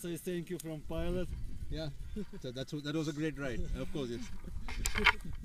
say thank you from pilot. Yeah, so that was a great ride. Of course, yes.